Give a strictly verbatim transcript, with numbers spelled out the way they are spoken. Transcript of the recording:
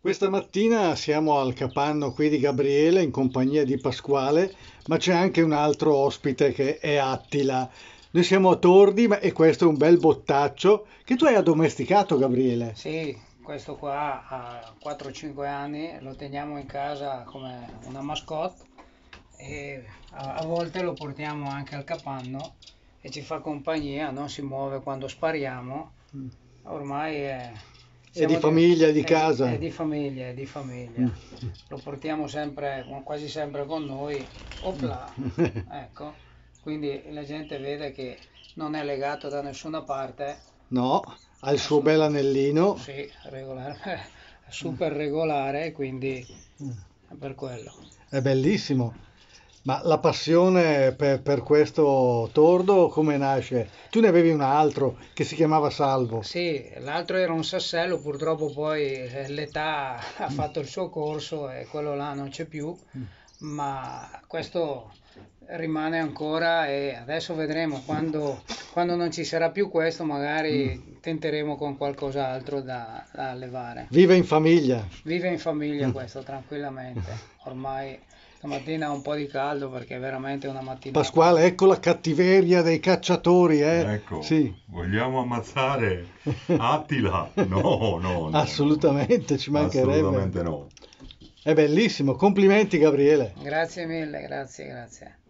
Questa mattina siamo al capanno qui di Gabriele in compagnia di Pasquale, ma c'è anche un altro ospite che è Attila. Noi siamo a Tordi, ma e questo è un bel bottaccio che tu hai addomesticato, Gabriele. Sì, questo qua ha quattro cinque anni, lo teniamo in casa come una mascotte e a, a volte lo portiamo anche al capanno e ci fa compagnia, non si muove quando spariamo. Ormai è, È di siamo di, famiglia, di è di- è casa. di famiglia, è di Mm. famiglia. Lo portiamo sempre, quasi sempre con noi. Opla, ecco. Quindi la gente vede che non è legato da nessuna parte. No, ha il suo bel Assolut- anellino. sì, regolare, super regolare, quindi è per quello. È bellissimo. Ma la passione per, per questo tordo come nasce? Tu ne avevi un altro che si chiamava Salvo. Sì, l'altro era un sassello, purtroppo poi eh, l'età ha Mm. fatto il suo corso e quello là non c'è più, ma questo rimane ancora e adesso vedremo quando, quando non ci sarà più questo, Mm. magari tenteremo con qualcos'altro da, da allevare. Vive in famiglia. Vive in famiglia Mm. questo tranquillamente. Ormai stamattina ha un po' di caldo perché è veramente una mattinata. Pasquale, ecco la cattiveria dei cacciatori, eh? Ecco, Sì, vogliamo ammazzare Attila? No, no, no, no, no, assolutamente, ci mancherebbe. assolutamente no. È bellissimo, complimenti Gabriele. Grazie mille, grazie, grazie.